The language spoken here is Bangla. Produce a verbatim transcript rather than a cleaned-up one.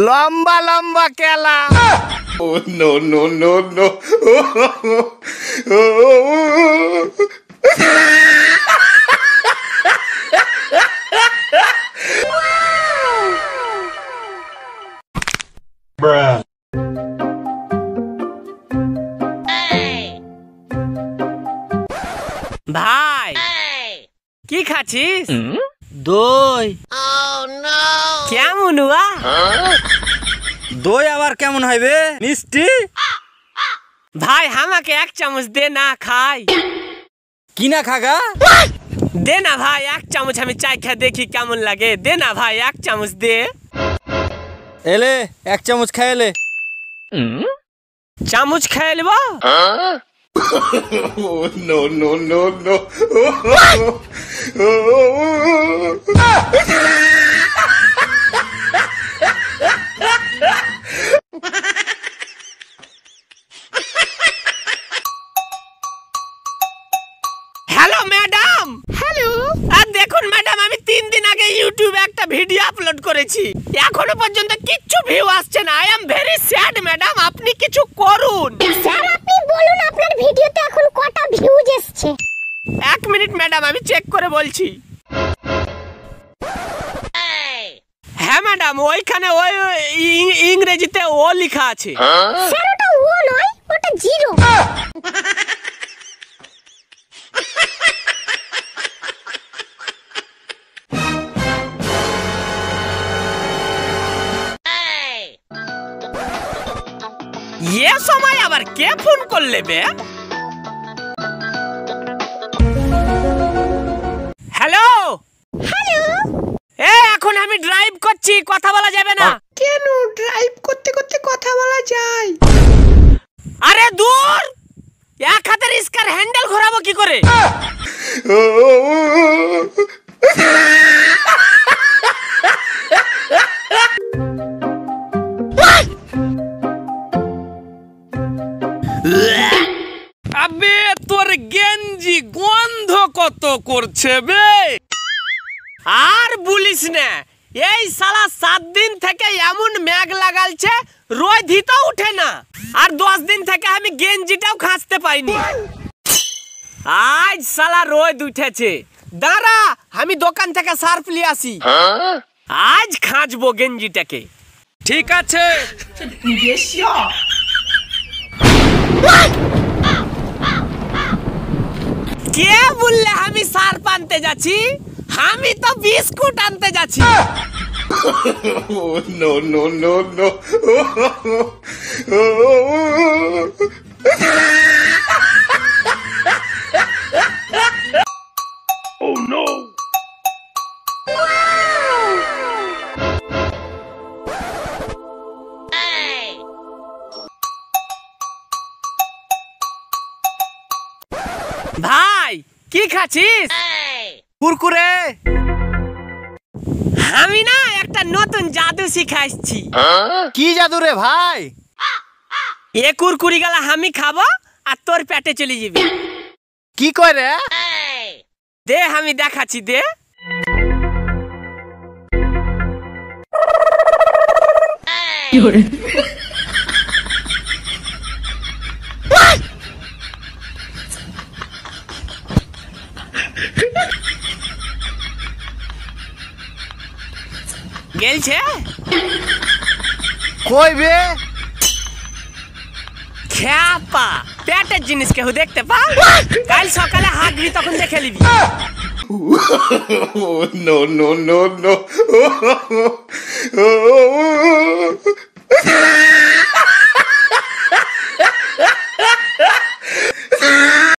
লম্বা লম্বা কেলা। Oh no no no no! Bruh. ভাই কি খাচ্ছিস? দই। কেমন হুয়া? দই আবার কেমন হইবে? মিষ্টি। ভাই আমাকে এক চামচ দে না খাই। কি না খাগা? দে না ভাই এক চামচ, আমি চাই খা দেখি কেমন লাগে। দে না ভাই এক চামচ দে। এলে এক চামচ খাইলে। চামচ খাই লিব? Oh no no no no! Hello madam. Hello. আর দেখুন ম্যাডাম, আমি তিন দিন আগে ইউটিউবে একটা ভিডিও আপলোড করেছি, এখনো পর্যন্ত কিচ্ছু ভিউ আসছে না। I am very sad madam, আপনি কিছু করুন। স্যার আপনি বলুন আপনার ভিডিওতে এখন কটা ভিউজ এসেছে? এক মিনিট ম্যাডাম, আমি চেক করে বলছি। হ্যাঁ ম্যাডাম, ওইখানে ওই ইংরেজিতে ও লেখা আছে। স্যার ওটা ও নয়, ওটা জিরো। এ সময় আবার কে ফোন করলে বে? Hello hello. এ এখন আমি ড্রাইভ করছি, কথা বলা যাবে না। কেন ড্রাইভ করতে করতে কথা বলা যায়? আরে দূর, এক হাতের স্কার হ্যান্ডেল ঘোরাবো কি করে? আবে তোর গেঞ্জি গন্ধ কত করছে বে। আর বলিস না, এই সালা সাত দিন থেকে এমন মেঘ লাগালছে, রোদ তো উঠে না। আর দশ দিন থেকে আমি গেঞ্জিটাও খাঁচতে পাইনি। আজ সালা রোদ উঠেছে, দাঁড়া আমি দোকান থেকে সার্ফ নিয়ে আসি, আজ খাঁচবো গেঞ্জিটাকে। ঠিক আছে। কে বললে আমি সার্ফ আনতে যাচ্ছি? আমি তো বিস্কুট আনতে যাচ্ছি। Oh no no no no! Oh no! ভাই কি খাচ্ছিস? কুরকুরে। আমি না একটা নতুন জাদু শিখাইছি। কি জাদু রে ভাই? এ কুরকুরি গালা আমি খাবো আর তোর পেটে চলে যাবি। কি করে? দে আমি দেখাচ্ছি, দে। গেলছে কই বে? খ্যাপা পেটের জিনিস কেউ দেখতে পা? কাল সকালে হাঁটবি তখন দেখে নিবি। Oh no no no no!